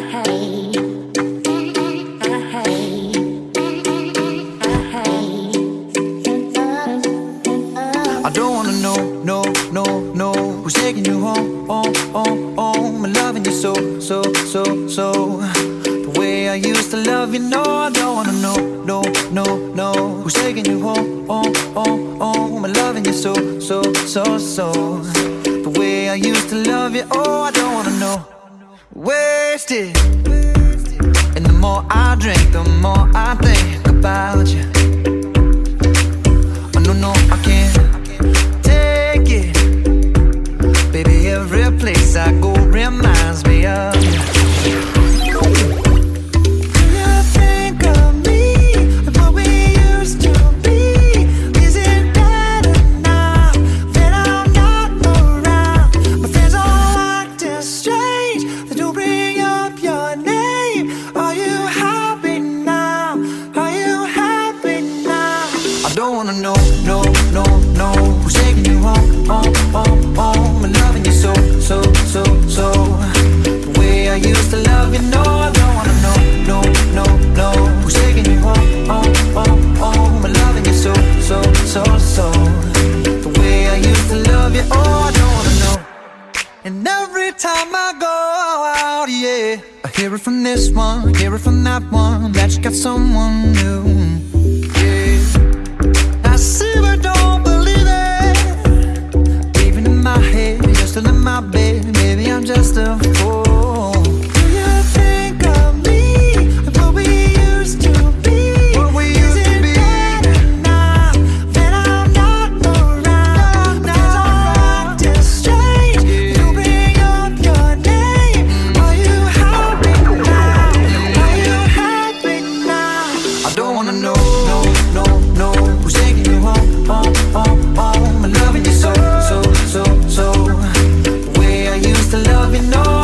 I don't wanna know, no, no, no, who's taking you home, home, home, home, and loving you so, so, so, so, the way I used to love you. No, I don't wanna know, no, no, no, who's taking you home, home, home, home, and loving you so, so, so, so, the way I used to love you. Oh, I don't wanna know. Wasted, and the more I drink, the more I think about you. Oh no, no, I can't take it, baby. Every place I go reminds me of you. I don't wanna know, no, no, no, who's taking you home, home, home, home, and loving you so, so, so, so, the way I used to love you. No, I don't wanna know, no, no, no, who's taking you home, home, home, home, and loving you so, so, so, so, the way I used to love you. Oh, I don't wanna know. And every time I go out, yeah, I hear it from this one, hear it from that one, that you got someone new. I see but don't believe it. Even in my head, you're still in my bed. Maybe I'm just a fool. Do you think of me and what we used to be? What we used to be. Better now that I'm not around? Because I'm acting strange. You bring up your name. Are you happy now? Are you happy now? I don't wanna know, no, no, no, who's taking you home, home, home, home, and loving you so, so, so, so, the way I used to love you. No,